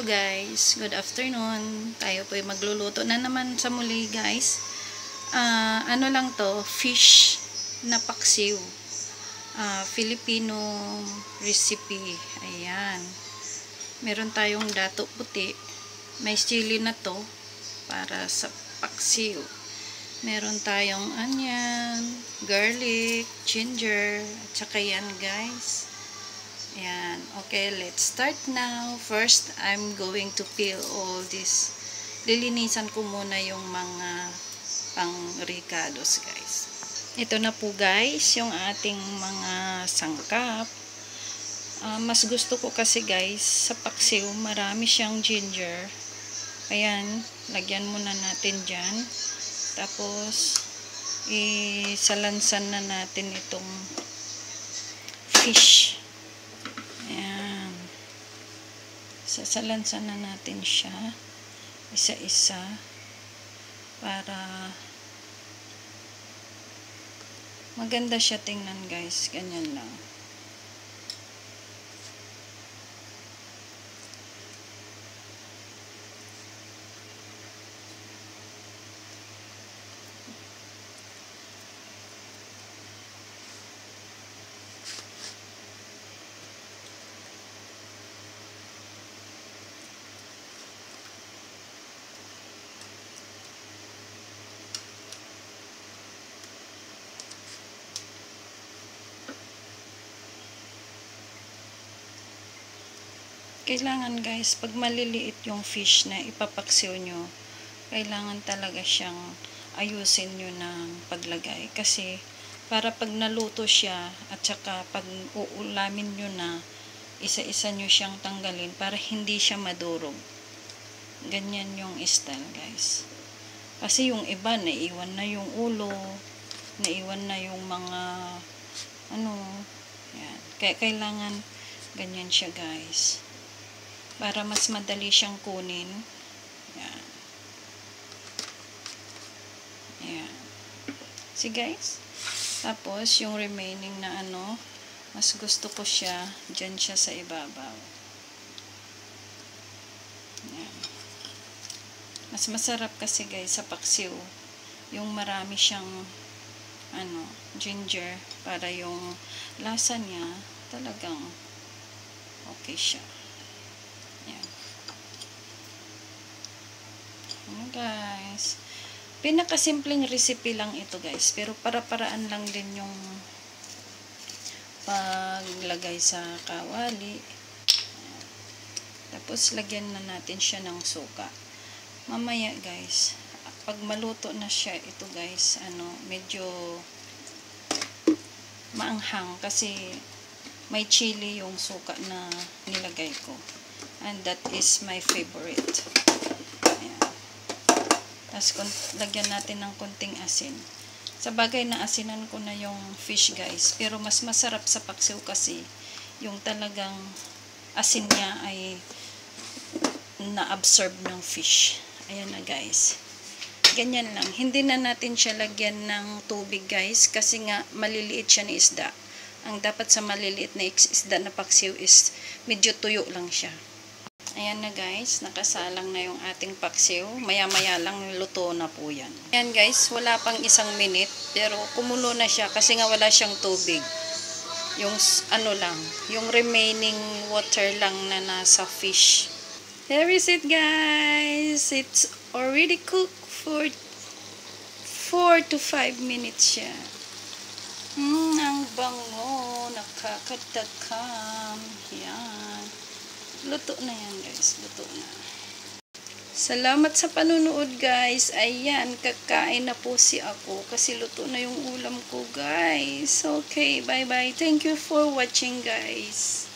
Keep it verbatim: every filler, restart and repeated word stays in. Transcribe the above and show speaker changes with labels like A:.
A: guys, good afternoon. Tayo po ay magluluto na naman sa muli guys. Uh, ano lang to, fish na paksiw. Uh, Filipino recipe. Ayan. Meron tayong dato puti. May chili na to para sa paksiw. Meron tayong onion, garlic, ginger, at saka yan guys. Ayan. Okay, let's start now. First, I'm going to peel all this. Lilinisan ko muna yung mga pang-ricados, guys. Ito na po, guys, yung ating mga sangkap. Uh, mas gusto ko kasi, guys, sa paksiw, marami siyang ginger. Ayan, lagyan muna natin dyan. Tapos, isalansan na natin itong fish. Ayan. Sasalansan na natin siya. Isa-isa. Para maganda siya tingnan guys. Ganyan lang. Kailangan guys, pag maliliit yung fish na ipapaksiw nyo, kailangan talaga siyang ayusin nyo ng paglagay. Kasi, para pag naluto siya, at saka pag uulamin nyo na, isa-isa nyo siyang tanggalin para hindi siya madurog. Ganyan yung style guys. Kasi yung iba, naiwan na yung ulo, naiwan na yung mga, ano, yan. Kaya kailangan ganyan siya guys. Para mas madali siyang kunin. Yan. Yan. See guys? Tapos, yung remaining na ano, mas gusto ko siya, dyan siya sa ibabaw. Yan. Mas masarap kasi guys sa paksiw. Yung marami siyang ano, ginger, para yung lasa niya talagang okay siya. Yan. Ano guys. Pinakasimpleng recipe lang ito guys. Pero para-paraan lang din yung paglagay sa kawali. Yan. Tapos lagyan na natin siya ng suka. Mamaya guys, pag maluto na siya ito guys, ano, medyo maanghang kasi may chili yung suka na nilagay ko. And that is my favorite. Ayan. Tapos, lagyan natin ng konting asin. Sa bagay na asinan ko na yung fish guys. Pero mas masarap sa paksiw kasi yung talagang asin niya ay na-absorb ng fish. Ayan na guys. Ganyan lang. Hindi na natin siya lagyan ng tubig guys. Kasi nga maliliit siya na isda. Ang dapat sa maliliit na isda na paksiw is medyo tuyo lang siya. Ayan na guys, nakasalang na yung ating paksiw. Maya-maya lang luto na po yan. Ayan guys, wala pang isang minute. Pero kumulo na siya kasi nga wala siyang tubig. Yung ano lang, yung remaining water lang na nasa fish. There is it guys. It's already cooked for four to five minutes siya. Hmm, ang bango. Nakakatakam. Yan. Luto na yan guys. Luto na. Salamat sa panunood guys. Ayan, kakain na po si ako. Kasi luto na yung ulam ko guys. Okay, bye bye. Thank you for watching guys.